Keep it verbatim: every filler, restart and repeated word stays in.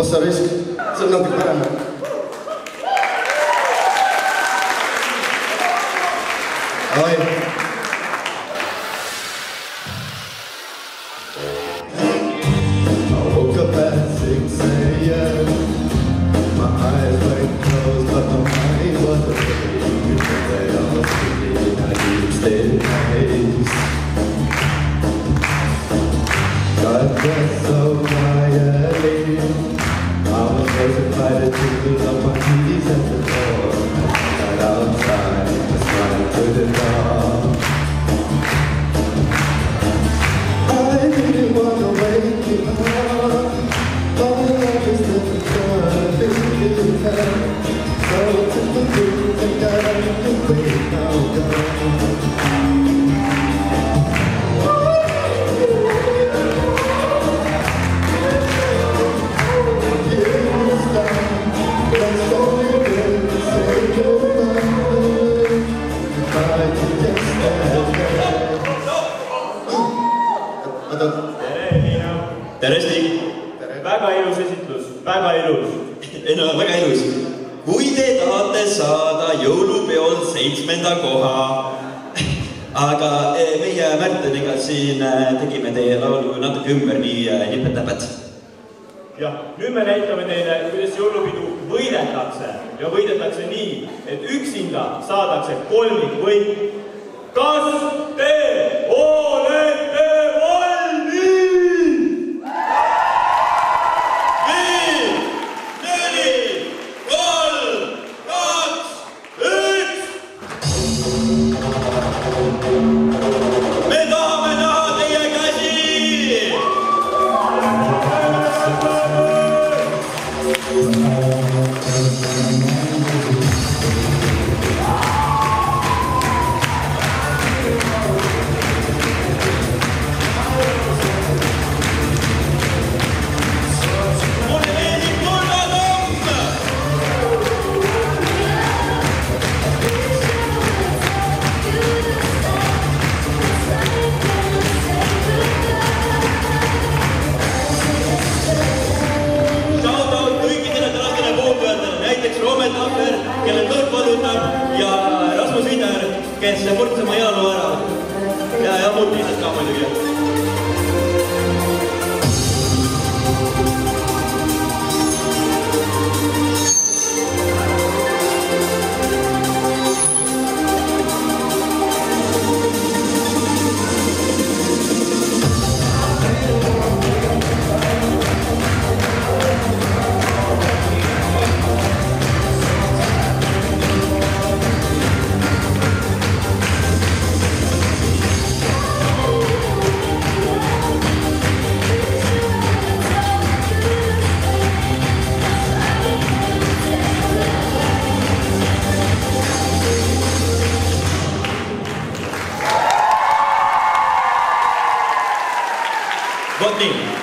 sa risk, see on natuke parem. Oi. I woke up at six a m My eyes were closed, but my mind was awake. They all sitting in a deep state haze. Got dressed so quietly, I was frozen by the tinkle of my keys at the door. I got outside, I smiled to the door. I didn't want to wake you up, but I just didn't want to think you had. So I took the truth and got out the way now gone. Tere, Stig! Väga ilus esitlus, väga ilus. Ei no, väga ilus. Kui te tahate saada jõulupeol seitsmenda koha, aga meie Märteniga siin tegime teie laulu natuke ümber nii nipet-täpet. Jah, nüüd me näitame teile, kuidas jõulupidu võidetakse ja võidetakse nii, et üksinda saadakse kolmik võit. Kas te olete valmis? Me tahame näha teie käsi! Mulle meeldib nurgatomm! Kelle kõrg valutab ja Rasmus Vider, kes murdseb oma jalu ära. Ja, ja muud piisad ka muidugi. Vot nii.